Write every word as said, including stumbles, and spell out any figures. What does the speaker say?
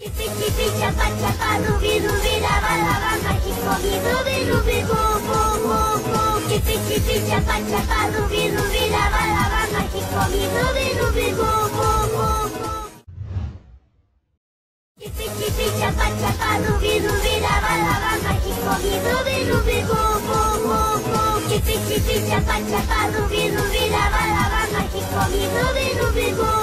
Tipi chapa chapa rubi rubi lava lava mágico mi rubi rubi bu bu bu bu. Tipi tipi chapa chapa rubi rubi lava lava mágico mi rubi rubi bu bu bu bu. Tipi tipi chapa chapa rubi rubi lava lava mágico mi rubi rubi bu bu bu bu. Tipi tipi chapa chapa rubi rubi lava lava mágico mi rubi rubi bu.